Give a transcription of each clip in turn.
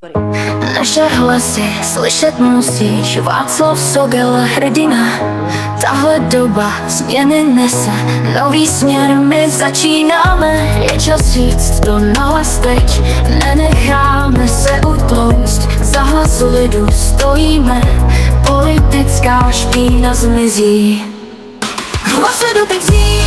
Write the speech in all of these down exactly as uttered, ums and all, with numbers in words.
Naše hlasy slyšet musíš, Václav Sogel, hrdina. Tahle doba změny nese, nový směr my začínáme. Je čas říct to nahlas teď, nenecháme se utlouct. Za hlas lidu stojíme, politická špína zmizí. Hlas lidu teď zní,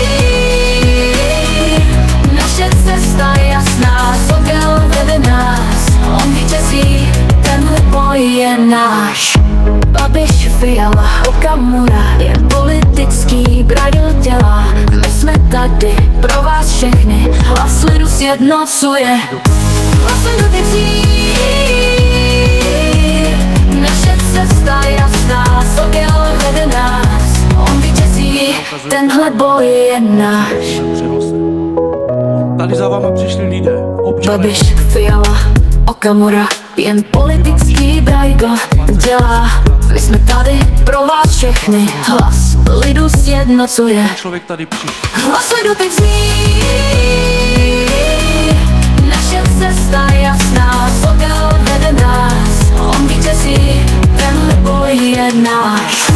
naše cesta jasná, Sogel vede nás. On vítězí, tenhle boj je náš. Babiš, Fiala, Okamura, je politický bradl dělá. My jsme tady pro vás všechny, hlas lidu sjednocuje. Hlas lidu teď zní, naše cesta jasná, Sogel vede nás. On vítězí, tenhle boj je náš. Tady za váma přišli lidé, občané. Babiš, Fiala, Okamura, jen politický brajgl dělá. My jsme tady pro vás všechny, hlas lidu sjednocuje. Člověk tady přišel. Hlas lidu teď zní, naše cesta jasná, Sogel vede nás. On vítězí, tenhle boj je náš.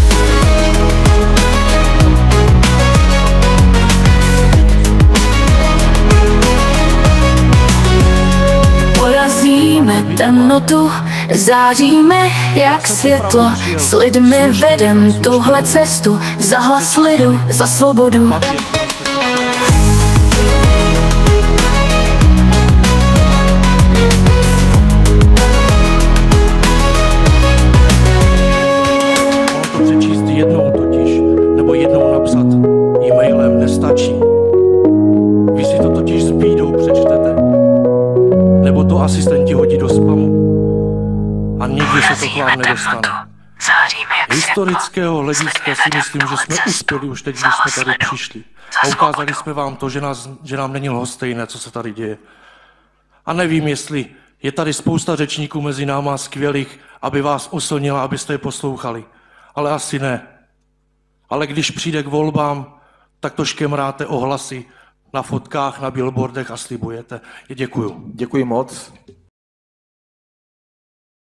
Porazíme temnotu, záříme jak světlo. S lidmi vedem tuhle cestu, za hlas lidu, za svobodu. To přečíst jednou totiž, nebo jednou napsat e-mailem nestačí. Vy si to totiž s bídou přečtete, nebo to asistenti hodí do spamu a nikdy se to k vám nedostane. Z historického hlediska si myslím, že jsme uspěli už teď, když jsme tady přišli. A ukázali jsme vám to, že, nás, že nám není lhostejné, co se tady děje. A nevím, jestli je tady spousta řečníků mezi náma skvělých, aby vás oslnila, abyste je poslouchali. Ale asi ne. Ale když přijde k volbám, tak to škemráte ohlasy na fotkách, na billboardech a slibujete. Děkuju. Děkuji moc.